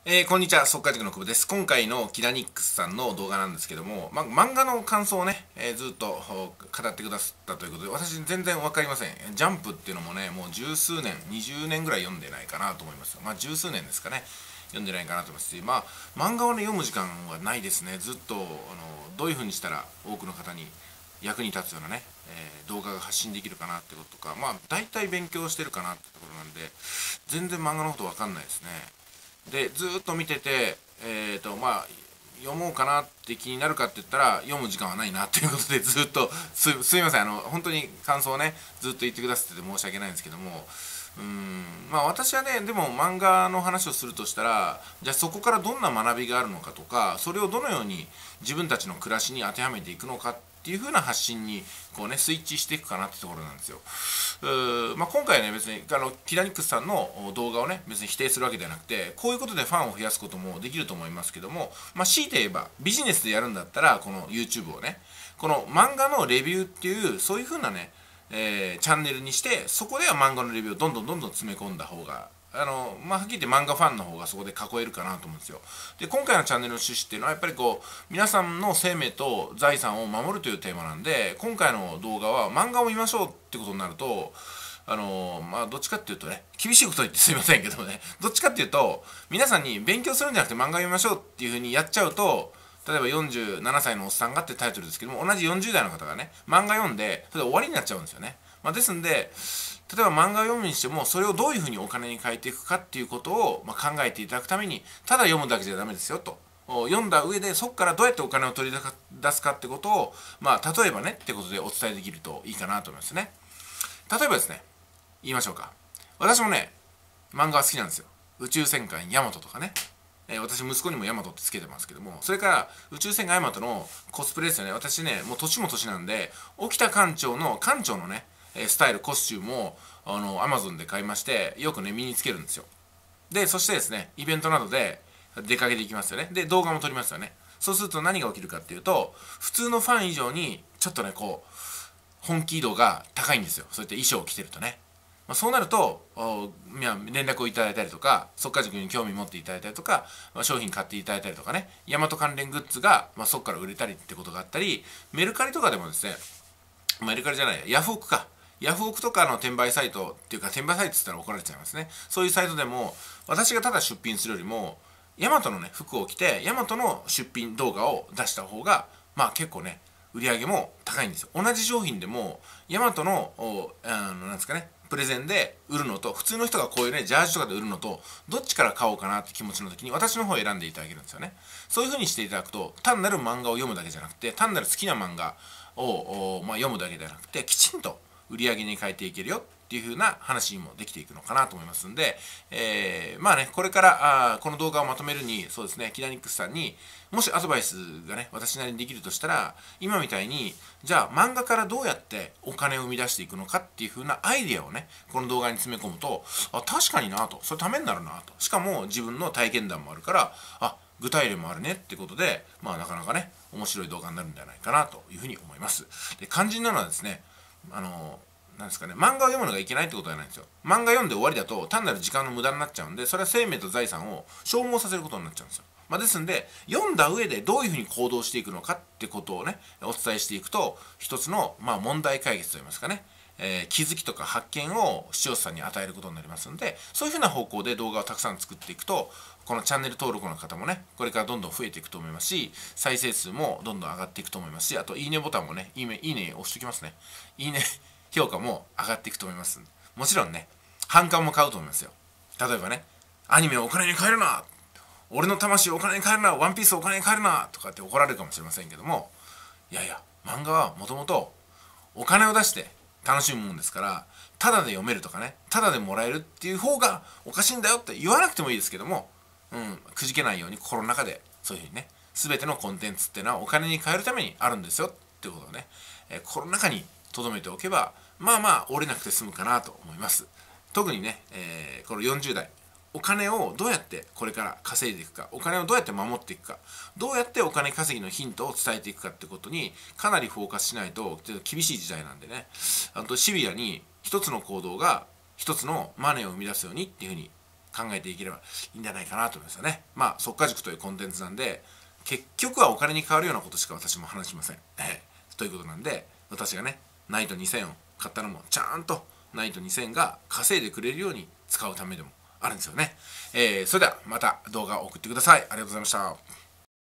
こんにちは、速稼塾の久保です。今回のキラニックスさんの動画なんですけども、漫画の感想をね、ずっと語ってくださったということで、私全然わかりません。ジャンプっていうのもね、もう十数年、20年ぐらい読んでないかなと思います。十数年ですかね。読んでないかなと思いますし、漫画をね、読む時間はないですね。ずっと、どういう風にしたら多くの方に役に立つようなね、動画が発信できるかなってこととか、大体勉強してるかなってところなんで、全然漫画のことわかんないですね。でずーっと見てて、読もうかなって気になるかって言ったら読む時間はないなっていうことでずっとすいません、本当に感想をねずっと言ってくださってて申し訳ないんですけども、私はねでも漫画の話をするとしたら、じゃあそこからどんな学びがあるのかとか、それをどのように自分たちの暮らしに当てはめていくのかっていう風な発信にこうねスイッチしていくかなってところなんですよ。今回はね別にキラニックスさんの動画をね別に否定するわけではなくて、こういうことでファンを増やすこともできると思いますけども、強いて言えばビジネスでやるんだったらこの YouTube をね、この漫画のレビューっていうそういう風なね、チャンネルにして、そこでは漫画のレビューをどんどん詰め込んだ方がはっきり言って漫画ファンの方がそこで囲えるかなと思うんですよ。で今回のチャンネルの趣旨っていうのはやっぱりこう皆さんの生命と財産を守るというテーマなんで、今回の動画は漫画を見ましょうってことになると、どっちかっていうとね、厳しいこと言ってすいませんけどもね、どっちかっていうと皆さんに勉強するんじゃなくて漫画読みましょうっていう風にやっちゃうと、例えば47歳のおっさんがってタイトルですけども、同じ40代の方がね漫画読んでそれで終わりになっちゃうんですよね。ですんで、例えば漫画を読むにしてもそれをどういうふうにお金に変えていくかっていうことを、考えていただくために、ただ読むだけじゃダメですよと。読んだ上でそこからどうやってお金を取り出すかってことを、例えばねってことでお伝えできるといいかなと思いますね。例えばですね、言いましょうか。私もね漫画は好きなんですよ。宇宙戦艦ヤマトとかね、私息子にもヤマトってつけてますけども、それから宇宙戦艦ヤマトのコスプレですよね。私ねもう年も年なんで、沖田艦長のねスタイルコスチュームをアマゾンで買いまして、よくね身につけるんですよ。でそしてですね、イベントなどで出かけていきますよね。で動画も撮りますよね。そうすると何が起きるかっていうと、普通のファン以上にちょっとねこう本気度が高いんですよ、そういった衣装を着てるとね。そうなると連絡をいただいたりとか、速稼塾に興味持っていただいたりとか、商品買っていただいたりとかね、ヤマト関連グッズが、そこから売れたりってことがあったり、メルカリとかでもですね、メルカリじゃない、ヤフオクか。ヤフオクとかの転売サイトっていうか、転売サイトって言ったら怒られちゃいますね。そういうサイトでも、私がただ出品するよりも、ヤマトのね、服を着て、ヤマトの出品動画を出した方が、結構ね、売り上げも高いんですよ。同じ商品でも、ヤマトの、なんですかね、プレゼンで売るのと、普通の人がこういうね、ジャージとかで売るのと、どっちから買おうかなって気持ちの時に、私の方を選んでいただけるんですよね。そういう風にしていただくと、単なる漫画を読むだけじゃなくて、単なる好きな漫画を、読むだけではなくて、きちんと売り上げに変えていけるよっていう風な話にもできていくのかなと思いますんで、これからこの動画をまとめるに、そうですね、キラニックスさんにもしアドバイスがね私なりにできるとしたら、今みたいにじゃあ漫画からどうやってお金を生み出していくのかっていう風なアイデアをねこの動画に詰め込むと、確かになと、それためになるなと、しかも自分の体験談もあるから、具体例もあるねってことで、なかなかね面白い動画になるんじゃないかなというふうに思います。で肝心なのはですね、なんですかね、漫画を読むのがいけないってことじゃないんですよ。漫画読んで終わりだと単なる時間の無駄になっちゃうんで、それは生命と財産を消耗させることになっちゃうんですよ。ですんで、読んだ上でどういうふうに行動していくのかってことをねお伝えしていくと、一つの、問題解決といいますかね、気づきとか発見を視聴者さんに与えることになりますので、そういうふうな方向で動画をたくさん作っていくと、このチャンネル登録の方もねこれからどんどん増えていくと思いますし、再生数もどんどん上がっていくと思いますし、あといいねボタンもね、いいね押しておきますね。いいね評価も上がっていくと思います。もちろんね反感も買うと思いますよ。例えばね、アニメをお金に変えるな、俺の魂をお金に変えるな、ワンピースをお金に変えるなとかって怒られるかもしれませんけども、いやいや漫画はもともとお金を出して楽しむもんですから、タダで読めるとかね、タダでもらえるっていう方がおかしいんだよって言わなくてもいいですけども、くじけないように心の中でそういうふうにね、全てのコンテンツっていうのはお金に変えるためにあるんですよっていうことをね、心の中に留めておけば折れなくて済むかなと思います。特にね、この40代、お金をどうやってこれから稼いでいくか、お金をどうやって守っていくか、どうやってお金稼ぎのヒントを伝えていくかってことにかなりフォーカスしないと厳しい時代なんでね、シビアに一つの行動が一つのマネーを生み出すようにっていうふうに考えていければいいんじゃないかなと思いますよね。まあ速稼塾というコンテンツなんで、結局はお金に変わるようなことしか私も話しません。ということなんで、私がねナイト2000を買ったのもちゃんとナイト2000が稼いでくれるように使うためでもあるんですよね。それではまた動画を送ってください。ありがとうございました。